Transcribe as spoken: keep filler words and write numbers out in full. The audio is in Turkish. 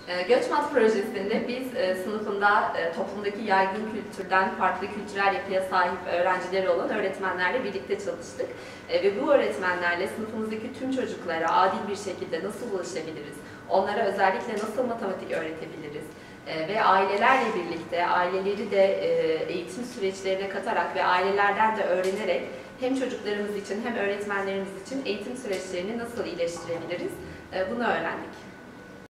Göçmat projesinde biz sınıfında toplumdaki yaygın kültürden farklı kültürel yapıya sahip öğrencileri olan öğretmenlerle birlikte çalıştık. Ve bu öğretmenlerle sınıfımızdaki tüm çocuklara adil bir şekilde nasıl ulaşabiliriz, onlara özellikle nasıl matematik öğretebiliriz ve ailelerle birlikte aileleri de eğitim süreçlerine katarak ve ailelerden de öğrenerek hem çocuklarımız için hem öğretmenlerimiz için eğitim süreçlerini nasıl iyileştirebiliriz bunu öğrendik.